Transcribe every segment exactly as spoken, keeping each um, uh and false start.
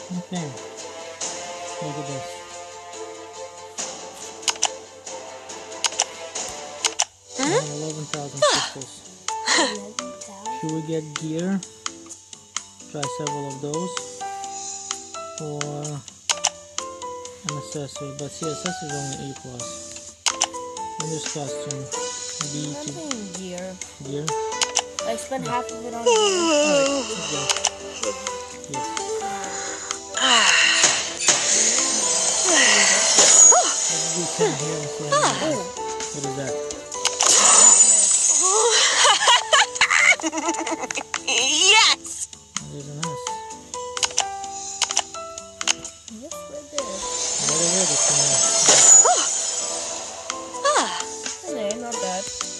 Okay. Look at this. eleven thousand pixels. Should we get gear? Try several of those. Or an accessory. But see, accessory is only A plus. In this costume, B I'm thinking gear. Gear? I spent yeah. half of it on gear. Alright, yes. Yes. Let's do ten here and see how many. What is that? Yes! There's an S. What's with this? What is it? It's Okay, not bad.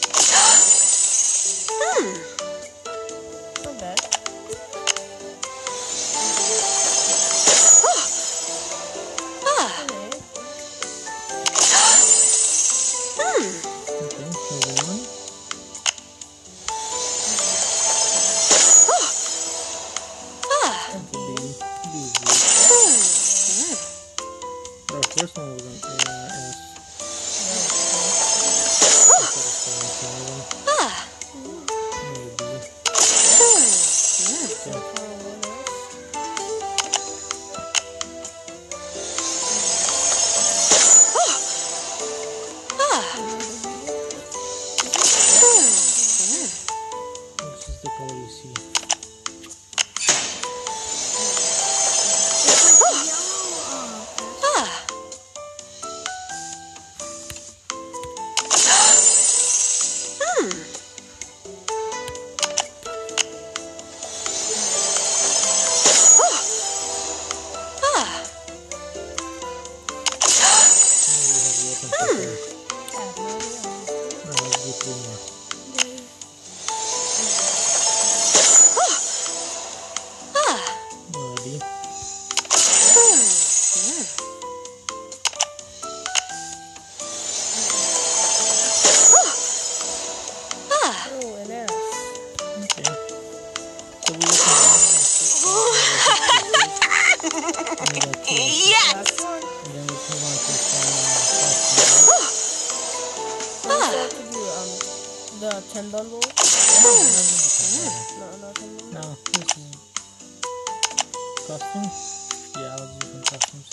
Hmm. Not bad. Ah. Okay. Hmm. okay, moving on. That could be easy. Our first one was an A S. Ah. Maybe. Okay. This is the color you see. The ten bundle? No, No, no, ten bundle. no, this is custom. Yeah, I was using customs.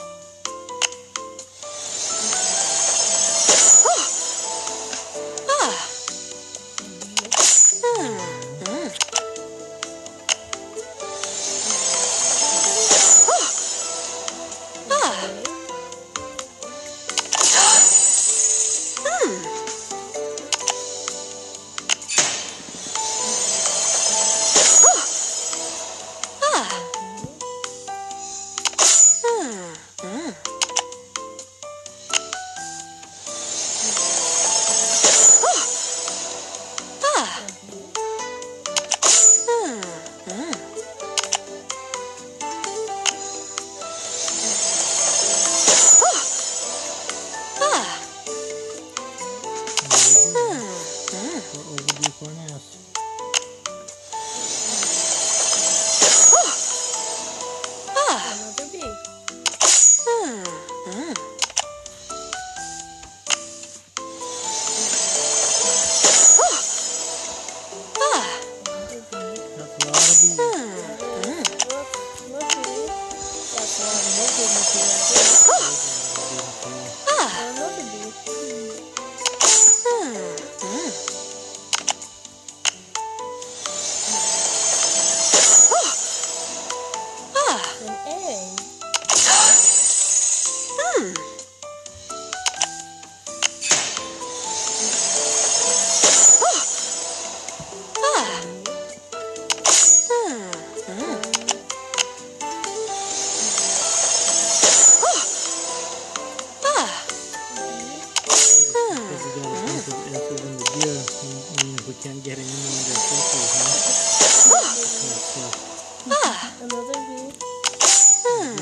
Can't get any more than fifty, huh? Another V. Hmm.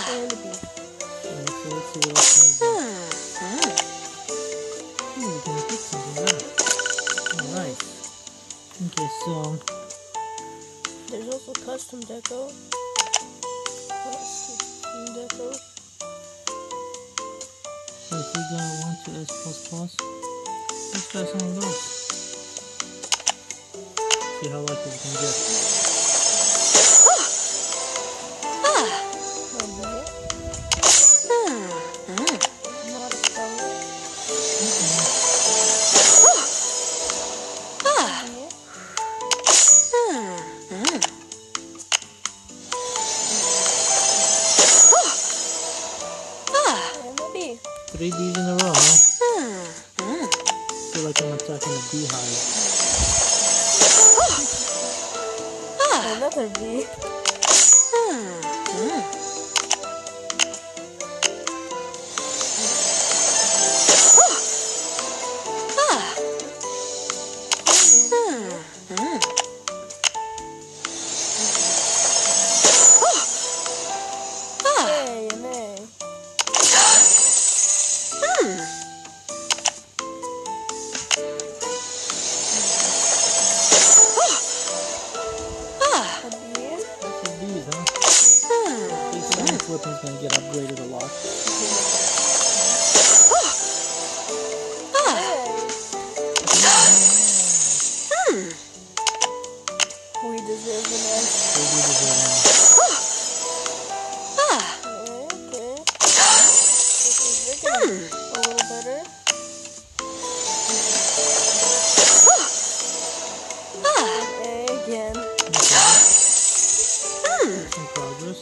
And a B. Alright, so let's see what else can we do. Ooh, we can pick something better. Alright. Okay, so There's also custom deco. Custom deco. so if we got one to S plus plus, let's try some of those. See how lucky we can get. Not a spell. And a B. Three D's in a row, huh? Feel like I'm attacking a beehive. Another B. Hey, an A. A B. That's a D's, huh? These science weapon's gonna get upgraded a lot. Hey. We deserve an A. Three D's is a Okay. This is looking a little better. An A again. some progress.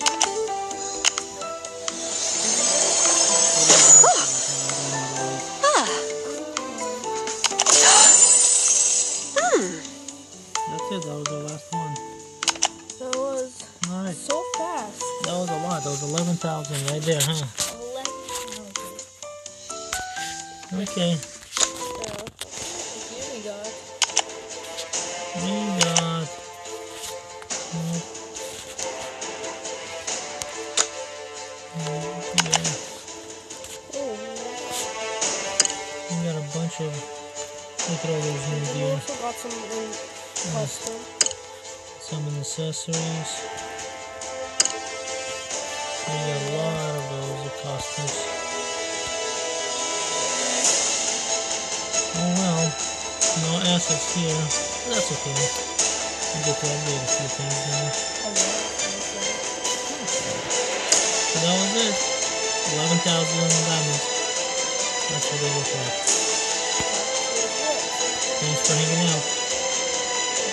That's it, that was the last one. That was Alright, so fast. that was a lot. That was eleven thousand right there, huh? eleven thousand. Okay, So, here we got. we got... mm, yeah, Oh, we got a bunch of... Look at all those new we gear. also got some in custom. Some accessories. We got a lot of those at costumes. Oh well, no assets here. But that's okay. We get to upgrade a few things now. So that was it. eleven thousand diamonds. That's what they look like. Thanks for hanging out.